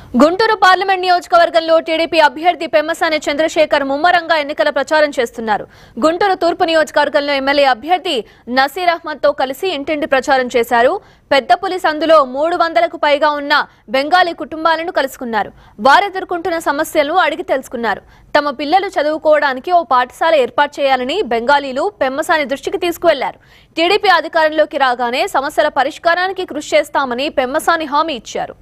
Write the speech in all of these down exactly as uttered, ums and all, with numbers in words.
Guntur parliament నియోజకవర్గంలో TDP అభ్యర్థి పెమ్మసాని చంద్రశేఖర్ ముమ్మరంగా ఎన్నికల ప్రచారం చేస్తున్నారు. గుంటూరు తూర్పు నియోజకవర్గంలో ఎమ్మెల్యే అభ్యర్థి నసీర్ అహ్మద్ తో కలిసి ఇంటింటి ప్రచారం చేశారు. పెద్దపులి సందులో మూడు వందలకు పైగా ఉన్న బెంగాలీ కుటుంబాలను కలుసుకున్నారు. వారు ఎదుర్కొంటున్న సమస్యలను అడిగి తెలుసుకున్నారు. తమ పిల్లలు చదువుకోవడానికి ఓ పాఠశాల ఏర్పాటు చేయాలని బెంగాలీలు పెమ్మసాని దృష్టికి తీసుకువెళ్లారు. టీడీపీ అధికారంలోకి రాగానే సమస్యల పరిష్కారానికి కృషి చేస్తామని పెమ్మసాని హామీ ఇచ్చారు.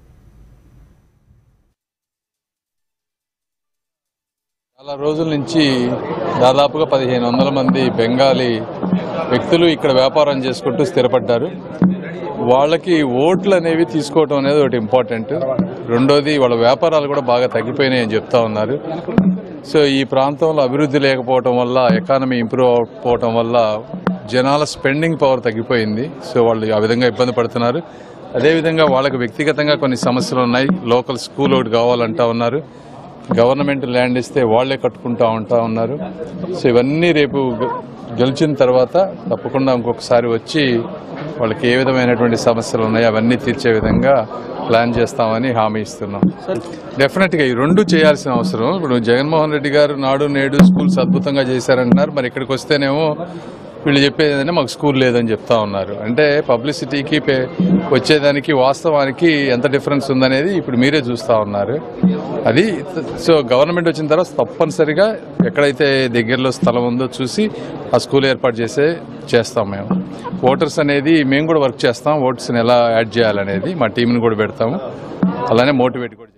చాలా రోజుల నుంచి దాదాపుగా పదిహేను వందల మంది బెంగాలీ వ్యక్తులు ఇక్కడ వ్యాపారం చేసుకుంటూ స్థిరపడ్డారు. వాళ్ళకి ఓట్లు అనేవి తీసుకోవడం అనేది ఒకటి ఇంపార్టెంట్. రెండోది వాళ్ళ వ్యాపారాలు కూడా బాగా తగ్గిపోయినాయి అని చెప్తా ఉన్నారు. సో ఈ ప్రాంతంలో అభివృద్ధి లేకపోవటం వల్ల, ఎకానమీ ఇంప్రూవ్ అవ్వకపోవటం వల్ల జనాల స్పెండింగ్ పవర్ తగ్గిపోయింది. సో వాళ్ళు ఆ విధంగా ఇబ్బంది పడుతున్నారు. అదేవిధంగా వాళ్ళకి వ్యక్తిగతంగా కొన్ని సమస్యలు ఉన్నాయి. లోకల్ స్కూల్ ఒకటి కావాలంటా ఉన్నారు. గవర్నమెంట్ ల్యాండ్ ఇస్తే వాళ్లే కట్టుకుంటా ఉంటా ఉన్నారు. సో ఇవన్నీ రేపు గెలిచిన తర్వాత తప్పకుండా ఇంకొకసారి వచ్చి వాళ్ళకి ఏ విధమైనటువంటి సమస్యలు ఉన్నాయో అవన్నీ తీర్చే విధంగా ప్లాన్ చేస్తామని హామీ ఇస్తున్నాం. డెఫినెట్గా ఈ రెండు చేయాల్సిన అవసరం. ఇప్పుడు జగన్మోహన్ రెడ్డి గారు నాడు నేడు స్కూల్స్ అద్భుతంగా చేశారంటున్నారు. మరి ఇక్కడికి వస్తేనేమో వీళ్ళు చెప్పేది ఏంటంటే మాకు స్కూల్ లేదని చెప్తా ఉన్నారు. అంటే పబ్లిసిటీకి వచ్చేదానికి వాస్తవానికి ఎంత డిఫరెన్స్ ఉందనేది ఇప్పుడు మీరే చూస్తూ ఉన్నారు. అది సో గవర్నమెంట్ వచ్చిన తర్వాత తప్పనిసరిగా ఎక్కడైతే దగ్గరలో స్థలం ఉందో చూసి ఆ స్కూల్ ఏర్పాటు చేసే చేస్తాం. మేము ఓటర్స్ అనేది మేము కూడా వర్క్ చేస్తాం. ఓటర్స్ని ఎలా యాడ్ చేయాలనేది మా టీంని కూడా పెడతాము. అలానే మోటివేట్ కూడా